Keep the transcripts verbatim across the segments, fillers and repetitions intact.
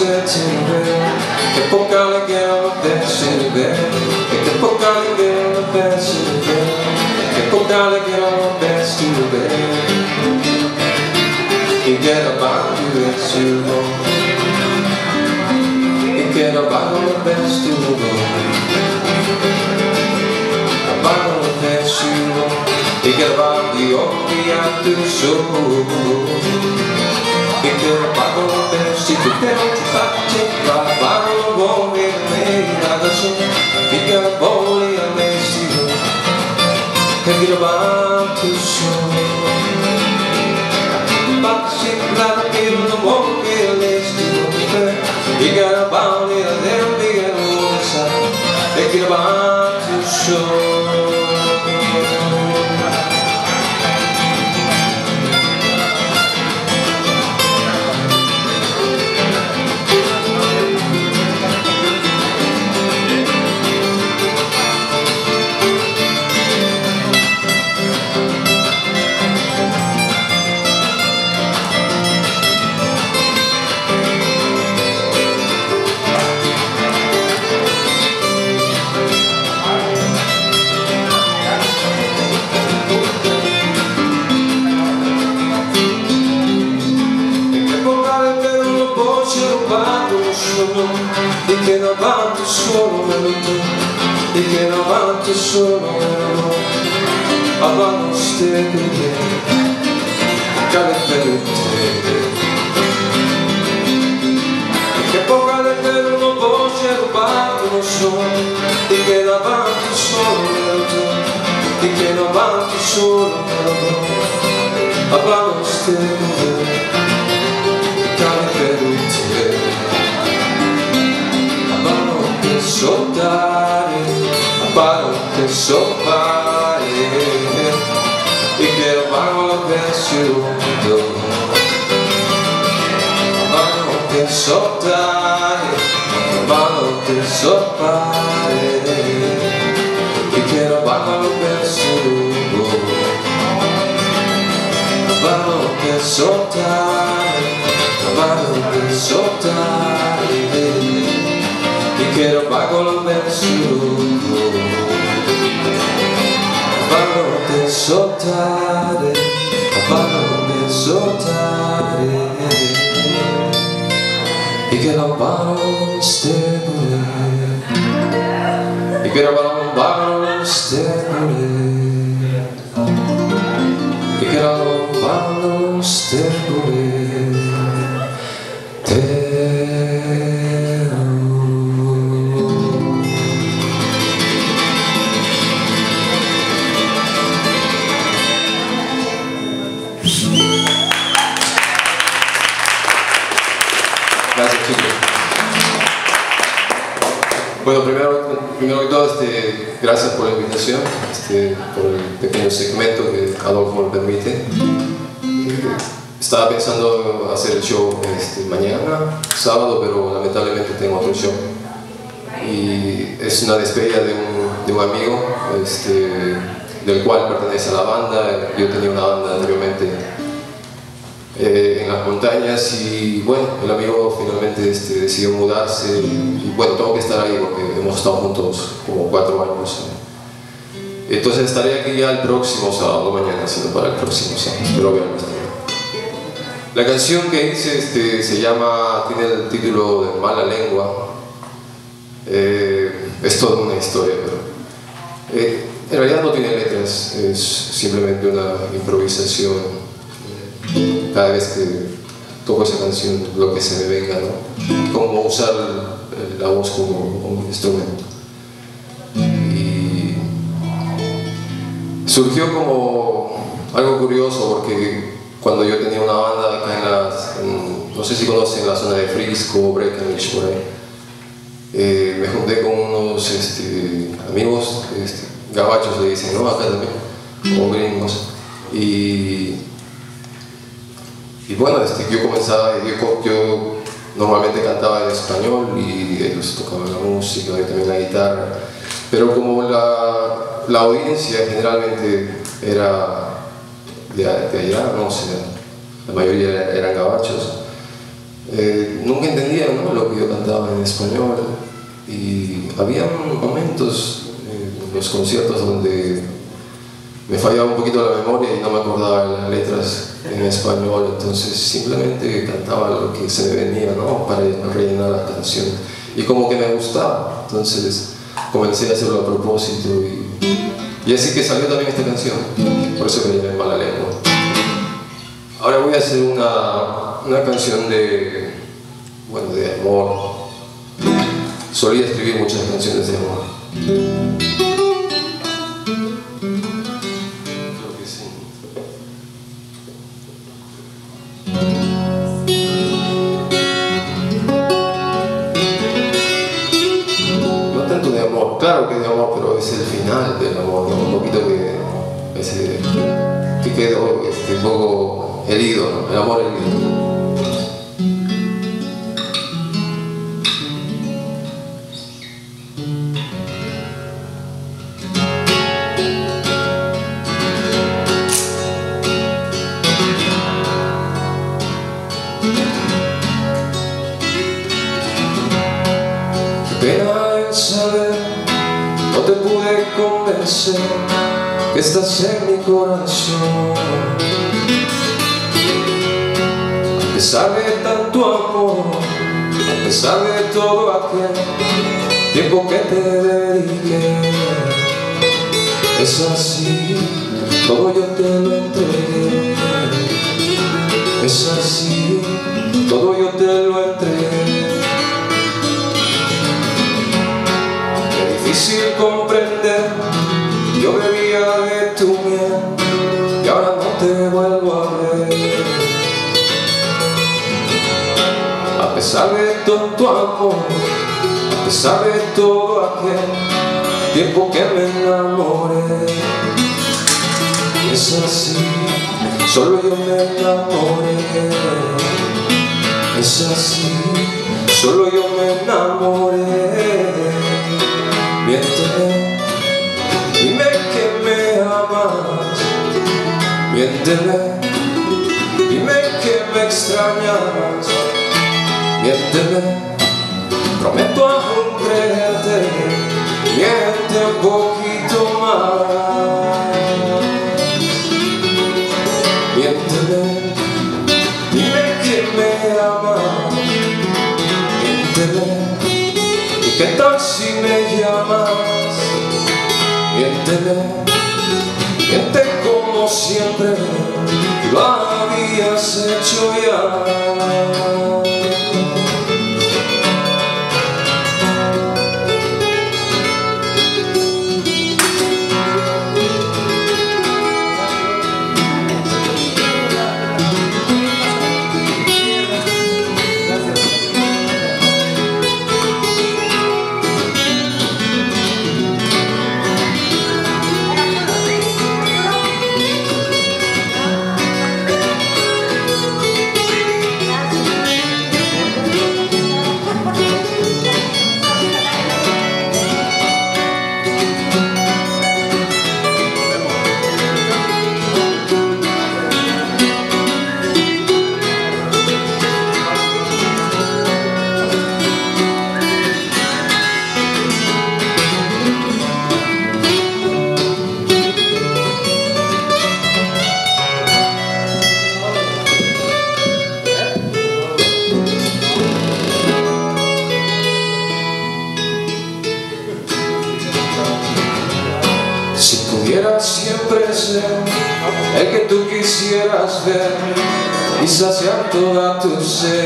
searching there. Che poca le che non pensi di bene, e che poca le che non pensi di bene, che poca le che non pensi di bene. You get about you as you go. You get about the best you go. About the best you go. You get about the only I do so. You get about the best you can tell to back it. About the one we made like a son. You get about the amazing you go. You get about to show. She got in the won't be a list to you got a bound in a damn big and old side. They get about to show. E che non avanti solo me lo do, e che non avanti solo me lo do. Avanti ste con te, cade per te. E che poca le per una voce rubato non so, e che non avanti solo me lo do, e che non avanti solo me lo do. Avanti ste con te, cade per te. Soltare, a parte soffare, e che non vanno pensiero, a parte soltare, a parte soffare, e che non vanno pensiero, a parte soltare, a parte soltare. Che non pago lo pensiero, vanno per soltare, vanno per soltare, e che non vanno stebole, e che non vanno stebole, e che non vanno stebole. Gracias, chicos. Bueno, primero, primero que todo, este, gracias por la invitación, este, por el pequeño segmento que Adolfo me permite. Estaba pensando hacer el show este, mañana, sábado, pero lamentablemente tengo otro show. Y es una despedida de un, de un amigo este, del cual pertenece a la banda. Yo tenía una banda anteriormente Eh, en las montañas y bueno, el amigo finalmente este, decidió mudarse y, y bueno, tengo que estar ahí porque hemos estado juntos como cuatro años. Entonces estaré aquí ya el próximo sábado, no mañana, sino para el próximo sábado. Espero verlos. La canción que hice este, se llama, tiene el título de Mala Lengua. Eh, es toda una historia, pero eh, en realidad no tiene letras, es simplemente una improvisación. Cada vez que toco esa canción, lo que se me venga, ¿no? Como usar la voz como un instrumento. Y surgió como algo curioso porque cuando yo tenía una banda acá en las, en, no sé si conocen la zona de Frisco, Breckenridge, por ahí, eh, me junté con unos este, amigos, este, gabachos le dicen, ¿no? Acá también, o gringos. Y Y bueno, este, yo comenzaba, yo, yo normalmente cantaba en español y ellos tocaban la música y también la guitarra, pero como la, la audiencia generalmente era de, de allá, no sé, la mayoría eran gabachos, eh, nunca entendían, ¿no? lo en español, y había momentos en los conciertos donde me fallaba un poquito la memoria y no me acordaba de las letras en español, entonces simplemente cantaba lo que se me venía, ¿no?, para rellenar la canción, y como que me gustaba, entonces comencé a hacerlo a propósito, y, y así que salió también esta canción, por eso me llamé Mala Lengua. Ahora voy a hacer una, una canción de, bueno, de amor. Solía escribir muchas canciones de amor. Creo que sí. No tanto de amor, claro que de amor, pero es el final del amor, ¿no? Un poquito que, ese, que quedó este, un poco herido, ¿no? El amor herido. Pena en saber, no te pude convencer que estás en mi corazón. A pesar de tanto amor, a pesar de todo aquel tiempo que te dediqué, es así, todo yo te lo entregué. Es así, todo yo te lo entregué. Difícil comprender, yo bebía de tu miel y ahora no te vuelvo a ver. A pesar de tanto amor, a pesar de todo aquel tiempo que me enamoré, es así, solo yo me enamoré. Es así, solo yo me enamoré. Miénteme, dime que me amas. Miénteme, dime que me extrañas. Miénteme, prometo aún creerte. Miente un poquito más. Miénteme, dime que me amas. Miénteme, ¿qué tal si me llamas? Miénteme, miente como siempre lo habías hecho ya. Si pudiera siempre ser el que tú quisieras ver y saciar toda tu sed,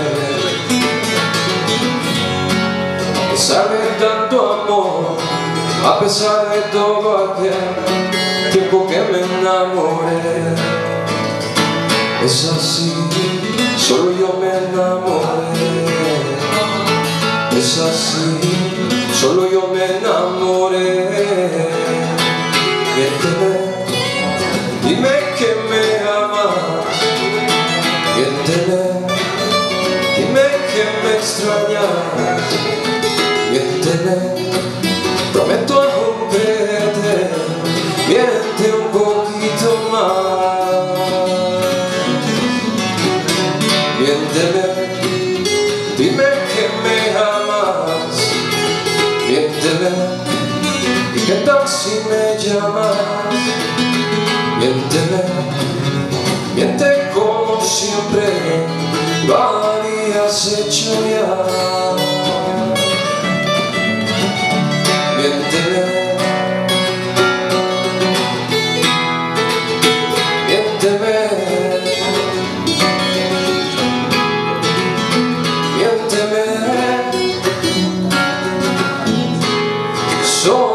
a pesar de tanto amor, a pesar de todo aquel tiempo que me enamoré, es así, solo yo me enamoré. Es así, solo yo me enamoré. Miénteme, dime que me amas. Miénteme, dime que me extrañas. Miénteme, prometo aún creerte. Miente un poquito más. Miénteme, dime que me amas. ¿qué tal si me llamas? Miénteme, miente como siempre lo habías hecho ya. Miénteme, miénteme, miénteme. So